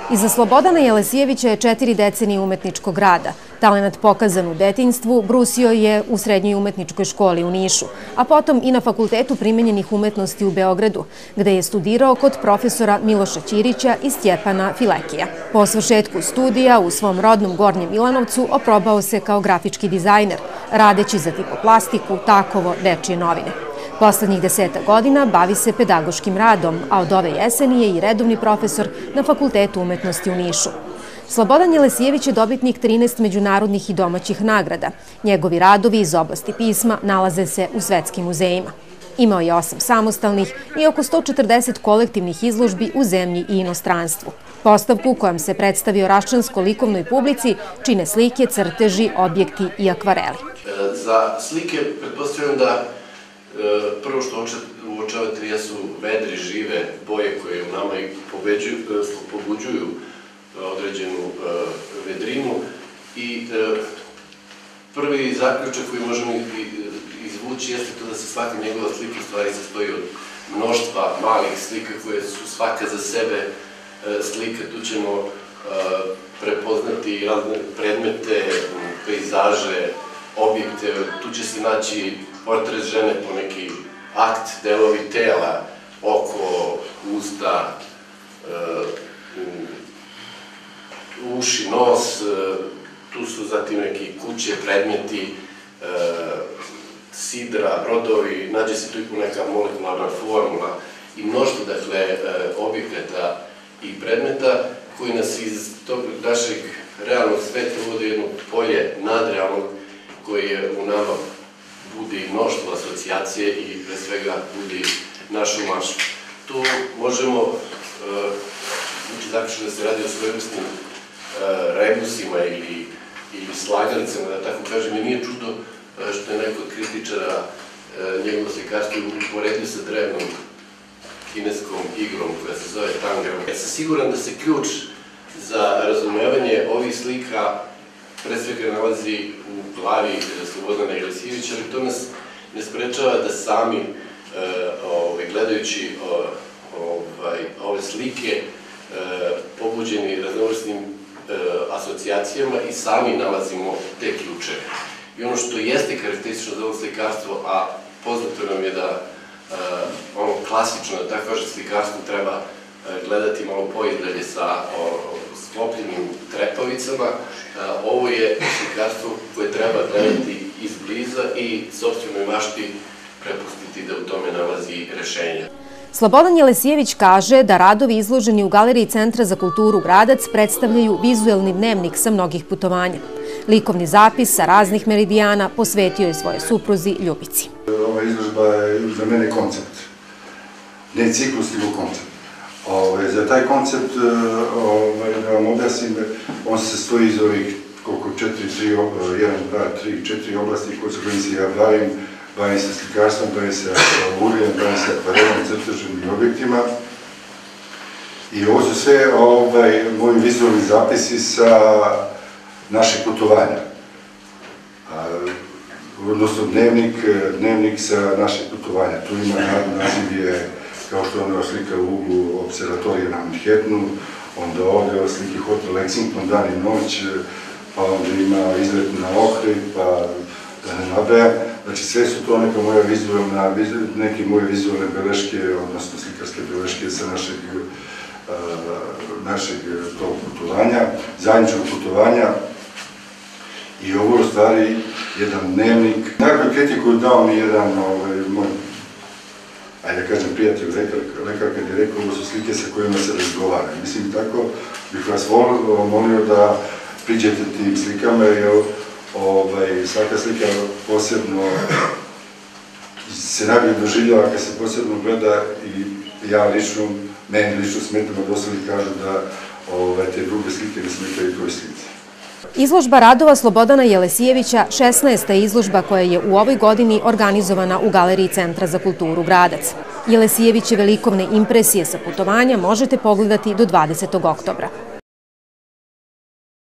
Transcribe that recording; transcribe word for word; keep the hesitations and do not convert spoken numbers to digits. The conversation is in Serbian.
Iza Slobodana Jelesijevića je četiri decenije umetničkog rada. Talenat pokazan u detinjstvu brusio je u Srednjoj umetničkoj školi u Nišu, a potom i na Fakultetu primenjenih umetnosti u Beogradu, gde je studirao kod profesora Miloša Ćirića i Stjepana Filekija. Po svršetku studija u svom rodnom Gornjem Milanovcu oprobao se kao grafički dizajner, radeći za Tipoplastiku, Takovo, Dečije novine. Poslednjih deseta godina bavi se pedagoškim radom, a od ove jeseni je i redovni profesor na Fakultetu umetnosti u Nišu. Slobodan Jelesijević je dobitnik trinaest međunarodnih i domaćih nagrada. Njegovi radovi iz oblasti pisma nalaze se u svetskim muzejima. Imao je osam samostalnih i oko sto četrdeset kolektivnih izložbi u zemlji i inostranstvu. Postavku kojom se predstavio raščansko-likovnoj publici čine slike, crteži, objekti i akvareli. Za slike pretpostavljam da prvo što uočavate jesu vedre, žive boje koje u nama i pobuđuju određenu vedrinu i prvi zaključak koji možemo izvući jeste to da se svaka njegova slika u stvari sastoji od mnoštva malih slika koje su svaka za sebe slika. Tu ćemo prepoznati razne predmete, pejzaže, objekte, tu će se naći portret žene po neki akt, delovi tela, oko, usta, uši, nos, tu su zatim neki kuće, predmeti, sidra, brodovi, nađe se tu i neka molekularna formula i mnoštvo, dakle, objekata i predmeta koji nas iz tog našeg realnog sveta uvode jedno polje nadrealnog koje u nama bude i mnoštvo asocijacije i pre svega bude i našu mašu. Tu možemo ući zaključiti da se radi o svojevrsnim rebusima ili slagalicama, da tako kažem, i nije čudo što je neko od kritičara njegovo slikarstvo uporedio sa drevnom kineskom igrom koja se zove tangram. Ja sam siguran da se ključ za razumevanje ovih slika pre svega nalazi u glavi Slobodana Jelesijevića, ali to nas ne sprečava da sami, gledajući ove slike, pobuđeni raznovrsnim asocijacijama i sami nalazimo te ključeve. I ono što jeste karakteristično za ovo slikarstvo, a poznato nam je da ono klasično, da tako kaže, slikarstvo treba gledati malo poizdalje sa sklopljenim trepavicama, ovo je slikarstvo koje treba gledati izbliza i sopstvenoj mašti prepustiti da u tome nalazi rešenja. Slobodan Jelesijević kaže da radovi izloženi u Galeriji Centra za kulturu Gradac predstavljaju vizuelni dnevnik sa mnogih putovanja. Likovni zapis sa raznih meridijana posvetio je svoje supruzi Ljubici. Ova izložba je za mene koncept, ne ciklus, nego koncept. Za taj koncept, da vam objasnim, on se stoji iz ovih koliko četiri, tri, jedan, dva, tri, četiri oblasti kojim se ja bavim. Bavim se slikarstvom, bavim se urlijom, bavim se akvarelom, crtežem i objektima. I ovo su sve moji vizualni zapisi sa našeg putovanja. Odnosno dnevnik sa našeg putovanja. Tu ima naziv je, kao što je ona slika u uglu observatorija na Manhattanu, onda ovde ova slike hotel Lexington, dan i noć, pa onda ima izlet na Ohrid, pa da ne nabrajam. Znači, sve su to neke moje vizualne, neke moje vizualne beleške, odnosno slikarske beleške sa našeg tog putovanja, zajedničkog putovanja. I ovo je u stvari jedan dnevnik. Nakon kritiku dao mi jedan moj, ajde da kažem, prijatelj, lekar, kad je rekao, ovo su slike sa kojima se razgovara. Mislim, tako bih vas molio da priđete tim slikama, jer svaka slika posebno se najbolje doživljava kad se posebno gleda i ja lično, meni lično smetam, a dosta mi kažu da te druge slike ne smetaju toj slici. Izložba radova Slobodana Jelesijevića šesnaesta je izložba koja je u ovoj godini organizovana u Galeriji Centra za kulturu Gradac. Jelesijevićeve likovne impresije sa putovanja možete pogledati do dvadesetog oktobra.